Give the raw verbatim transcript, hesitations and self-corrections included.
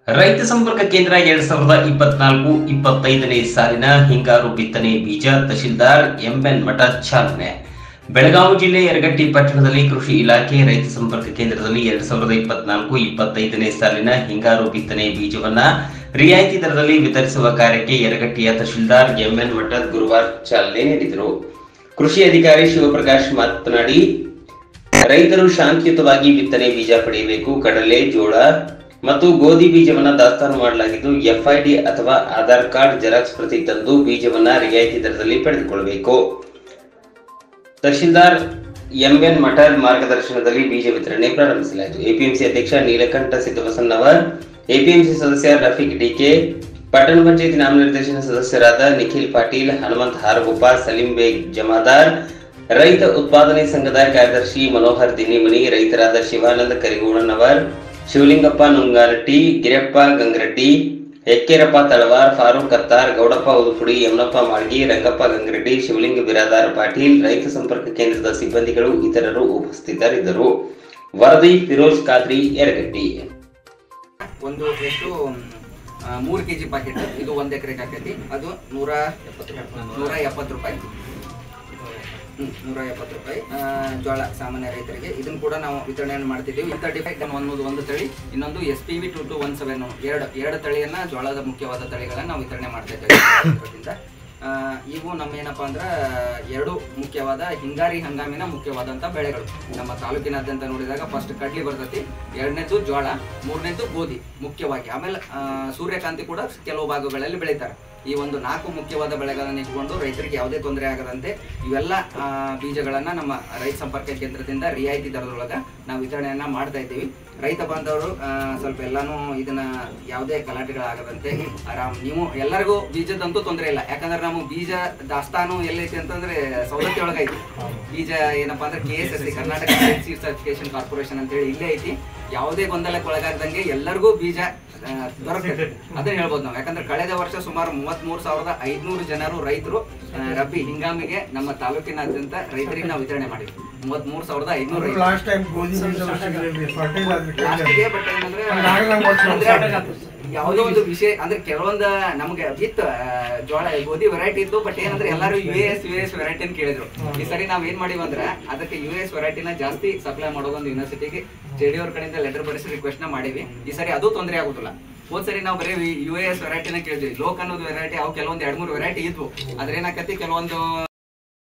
ರೈತ ಸಂಪರ್ಕ ಕೇಂದ್ರ ಎರಡ್ ಸಾವಿರದ ಇಪ್ಪತ್ನಾಲ್ಕು ಇಪ್ಪತ್ತೈದನೇ ಸಾಲಿನ ಹಿಂಗಾರು ಬಿತ್ತನೆ ಬೀಜ ತಹಶೀಲ್ದಾರ್ ಎಂಎನ್ ಮಠ ಚಾಲನೆ. ಬೆಳಗಾವಿ ಜಿಲ್ಲೆ ಯರಗಟ್ಟಿ ಪಟ್ಟಣದಲ್ಲಿ ಕೃಷಿ ಇಲಾಖೆ ರೈತ ಸಂಪರ್ಕ ಕೇಂದ್ರದಲ್ಲಿ ಎರಡ್ ಸಾವಿರದ ಇಪ್ಪತ್ನಾಲ್ಕು ಇಪ್ಪತ್ತೈದನೇ ಸಾಲಿನ ಹಿಂಗಾರು ಬಿತ್ತನೆ ಬೀಜವನ್ನ ರಿಯಾಯಿತಿ ದರದಲ್ಲಿ ವಿತರಿಸುವ ಕಾರ್ಯಕ್ಕೆ ಯರಗಟ್ಟಿಯ ತಹಶೀಲ್ದಾರ್ ಎಂಎನ್ ಮಠ ಗುರುವಾರ ಚಾಲನೆ ನೀಡಿದರು. ಕೃಷಿ ಅಧಿಕಾರಿ ಶಿವಪ್ರಕಾಶ್ ಮಾತನಾಡಿ, ರೈತರು ಶಾಂತಿಯುತವಾಗಿ ಬಿತ್ತನೆ ಬೀಜ ಪಡೆಯಬೇಕು. ಕಡಲೆ, ಜೋಳ ಮತ್ತು ಗೋಧಿ ಬೀಜವನ್ನ ದಾಸ್ತಾನು ಮಾಡಲಾಗಿದ್ದು, ಎಫ್ಐಡಿ ಅಥವಾ ಆಧಾರ್ ಕಾರ್ಡ್ ಜೆರಾಕ್ಸ್ ಪ್ರತಿ ತಂದು ಬೀಜವನ್ನ ರಿಯಾಯಿತಿ ದರದಲ್ಲಿ ಪಡೆದುಕೊಳ್ಳಬೇಕು. ತಹಶೀಲ್ದಾರ್ ಎಂಎನ್ ಮಠರ್ ಮಾರ್ಗದರ್ಶನದಲ್ಲಿ ಬೀಜ ವಿತರಣೆ ಪ್ರಾರಂಭಿಸಲಾಯಿತು. ಎಪಿಎಂಸಿ ಅಧ್ಯಕ್ಷ ನೀಲಕಂಠ ಸಿದ್ದಬಸನ್ನವರ್, ಎಪಿಎಂಸಿ ಸದಸ್ಯ ರಫೀಕ್ ಡಿಕೆ, ಪಟ್ಟಣ ಪಂಚಾಯತಿ ನಾಮನಿರ್ದೇಶನ ಸದಸ್ಯರಾದ ನಿಖಿಲ್ ಪಾಟೀಲ್, ಹನುಮಂತ್ ಹಾರಗುಪ್ಪ, ಸಲೀಂ ಬೇಗ್ ಜಮಾದಾರ್, ರೈತ ಉತ್ಪಾದನೆ ಸಂಘದ ಕಾರ್ಯದರ್ಶಿ ಮನೋಹರ್ ದಿನ್ನಿಮನಿ, ರೈತರಾದ ಶಿವಾನಂದ ಕರಿಗೂಣನವರ್, ಶಿವಲಿಂಗಪ್ಪ ನುಂಗಾನಟ್ಟಿ, ಗಿರಪ್ಪ ಗಂಗರೆಡ್ಡಿ, ಎಕ್ಕೇರಪ್ಪ ತಳವಾರ್, ಫಾರೂಕ್ ಕತ್ತಾರ್, ಗೌಡಪ್ಪ ಉದುಪುಡಿ, ಯಮನಪ್ಪ ಮಾಳ್ಗಿ, ರಂಗಪ್ಪ ಗಂಗರೆಡ್ಡಿ, ಶಿವಲಿಂಗ ಬಿರಾದಾರ ಪಾಟೀಲ್, ರೈತ ಸಂಪರ್ಕ ಕೇಂದ್ರದ ಸಿಬ್ಬಂದಿಗಳು ಇತರರು ಉಪಸ್ಥಿತರಿದ್ದರು. ವರದಿ ಫಿರೋಜ್ ಖಾದ್ರಿ, ಯರಗಟ್ಟಿ. ಒಂದು ಎಷ್ಟು ಮೂರು ಕೆಜಿ ಪ್ಯಾಕೆಟ್ ಇದು ಒಂದ್ ಎಕರೆಗೆ ಹಾಕೈತಿ. ಅದು ನೂರ ನೂರ ಎಪ್ಪತ್ತು ರೂಪಾಯಿ ನೂರ ಎಪ್ಪತ್ತು ರೂಪಾಯಿ ಜೋಳ ಸಾಮಾನ್ಯ ರೈತರಿಗೆ ಇದನ್ನು ಕೂಡ ನಾವು ವಿತರಣೆಯನ್ನು ಮಾಡ್ತಿದ್ದೀವಿ. ತರ್ಟಿ ಫೈವ್ ಅನ್ನೋದು ಒಂದು ತಳಿ, ಇನ್ನೊಂದು S P V two two one seven ಎರಡು ಎರಡು ತಳಿಯನ್ನ ಜೋಳದ ಮುಖ್ಯವಾದ ತಳಿಗಳನ್ನ ನಾವು ವಿತರಣೆ ಮಾಡ್ತಾ ಇದ್ದೇವೆ. ಇವು ನಮ್ಮ ಏನಪ್ಪಾ ಅಂದ್ರೆ ಎರಡು ಮುಖ್ಯವಾದ ಹಿಂಗಾರಿ ಹಂಗಾಮಿನ ಮುಖ್ಯವಾದಂತ ಬೆಳೆಗಳು ನಮ್ಮ ತಾಲೂಕಿನಾದ್ಯಂತ ನೋಡಿದಾಗ ಫಸ್ಟ್ ಕಡ್ಲಿ ಬರ್ತೈತಿ, ಎರಡನೇದು ಜೋಳ, ಮೂರನೇದು ಗೋಧಿ ಮುಖ್ಯವಾಗಿ. ಆಮೇಲೆ ಸೂರ್ಯಕಾಂತಿ ಕೂಡ ಕೆಲವು ಭಾಗಗಳಲ್ಲಿ ಬೆಳೀತಾರೆ. ಈ ಒಂದು ನಾಲ್ಕು ಮುಖ್ಯವಾದ ಬೆಳೆಗಳನ್ನು ಇಟ್ಕೊಂಡು ರೈತರಿಗೆ ಯಾವುದೇ ತೊಂದರೆ ಆಗದಂತೆ ಇವೆಲ್ಲ ಬೀಜಗಳನ್ನ ನಮ್ಮ ರೈತ ಸಂಪರ್ಕ ಕೇಂದ್ರದಿಂದ ರಿಯಾಯಿತಿ ದರದೊಳಗ ನಾವು ವಿತರಣೆಯನ್ನ ಮಾಡ್ತಾ ಇದ್ದೀವಿ. ರೈತ ಬಾಂಧವರು ಸ್ವಲ್ಪ ಎಲ್ಲಾನು ಇದನ್ನ ಯಾವುದೇ ಗಲಾಟೆಗಳಾಗದಂತೆ ಆರಾಮ್, ನೀವು ಎಲ್ಲರಿಗೂ ಬೀಜದಂತೂ ತೊಂದರೆ ಇಲ್ಲ. ಯಾಕಂದ್ರೆ ನಮ್ಮ ಬೀಜ ದಾಸ್ತಾನು ಎಲ್ಲೈತಿ ಅಂತಂದ್ರೆ ಸವಲತ್ತಿ ಒಳಗೈತಿ. ಬೀಜ ಏನಪ್ಪಾ ಅಂದ್ರೆ K S S C Karnataka seed certification corporation ಅಂತ ಹೇಳಿ ಇಲ್ಲೇ ಐತಿ. ಯಾವುದೇ ಗೊಂದಲಕ್ಕೆ ಒಳಗಾಗದಂಗೆ ಎಲ್ಲರಿಗೂ ಬೀಜ ದೊರಕುತ್ತೆ ಅದನ್ನ ಹೇಳ್ಬೋದು ನಾವು. ಯಾಕಂದ್ರೆ ಕಳೆದ ವರ್ಷ ಸುಮಾರು ಮೂವತ್ತ್ ಮೂರು ಸಾವಿರದ ಐದ್ನೂರು ಜನರು ರೈತರು ರಬ್ಬಿ ಹಿಂಗಾಮಿಗೆ ನಮ್ಮ ತಾಲೂಕಿನಾದ್ಯಂತ ರೈತರಿಗೆ ನಾವು ವಿತರಣೆ ಮಾಡಿದ್ವಿ. ಮೂವತ್ತ್ ಮೂರು ಸಾವಿರದ ಐದ್ನೂರು ಯಾವುದೋ ಒಂದು ವಿಷಯ ಅಂದ್ರೆ ಕೆಲವೊಂದು ನಮ್ಗೆ ಇತ್ತು ಜೋಳ ಗೋಧಿ ವೆರೈಟಿ ಇತ್ತು. ಬಟ್ ಏನಂದ್ರೆ ಎಲ್ಲರೂ U S U S variety ಅಂತ ಕೇಳಿದ್ರು. ಈ ಸರಿ ನಾವ್ ಏನ್ ಮಾಡಿವಿ ಅಂದ್ರೆ ಅದಕ್ಕೆ ಯು ಎಸ್ ವೆರೈಟಿನ ಜಾಸ್ತಿ ಸಪ್ಲೈ ಮಾಡೋದೊಂದು ಯೂನಿವರ್ಸಿಟಿಗೆ ಜೆಡಿ ಅವ್ರ ಕಡೆಯಿಂದ ಲೆಟರ್ ಬರೆಸಿ ರಿಕ್ವೆಸ್ಟ್ ನ ಮಾಡಿವಿ. ಈ ಸರಿ ಅದು ತೊಂದರೆ ಆಗುದಿಲ್ಲ. ಹೋದ್ ಸರಿ ನಾವು ಬರೀ ಯು ಎಸ್ ವೆರೈಟಿನ ಕೇಳಿದ್ವಿ. ಲೋಕ್ ಅನ್ನೋದು ವೆರೈಟಿ ಅವು ಕೆಲವೊಂದು ಎರಡ್ ಮೂರು ವೆರೈಟಿ ಇದ್ವು. ಅದ್ರ ಏನಾಕತಿ ಕೆಲವೊಂದು